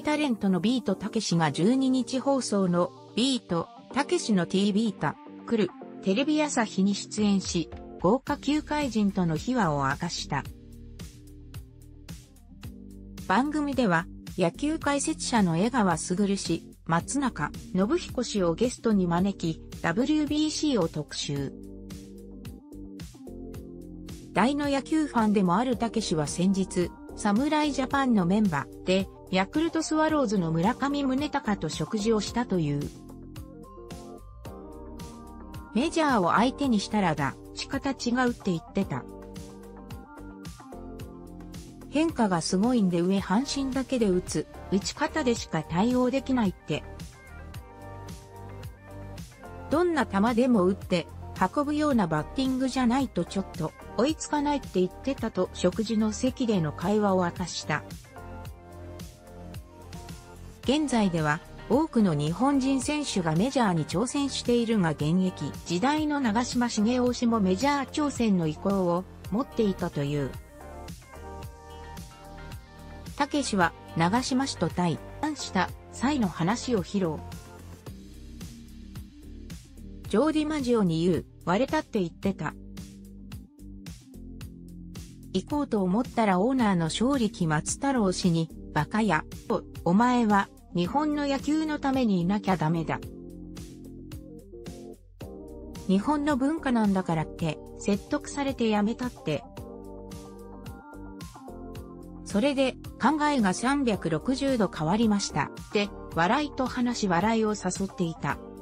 タレントのビートたけしが12日放送のビートたけしの TV た来るテレビ朝日に出演し、豪華球界人との秘話を明かした。番組では野球解説者の江川卓氏、松中信彦氏をゲストに招き、WBC を特集。大の野球ファンでもあるたけしは先日、侍ジャパンのメンバーで、ヤクルトスワローズの村上宗隆と食事をしたという。メジャーを相手にしたら仕方違うって言ってた。変化がすごいんで上半身だけで打ち方でしか対応できないって。どんな球でも打って運ぶようなバッティングじゃないとちょっと追いつかないって言ってたと食事の席での会話を明かした。現在では多くの日本人選手がメジャーに挑戦しているが現役時代の長嶋茂雄氏もメジャー挑戦の意向を持っていたという。たけしは長嶋氏と対談した際の話を披露。ジョーディマジオに言う、割れたって言ってた。行こうと思ったらオーナーの正力松太郎氏に、バカや、お前は日本の野球のためにいなきゃダメだ。日本の文化なんだからって説得されてやめたって。それで考えが360度変わりましたって笑いと話し笑いを誘っていた。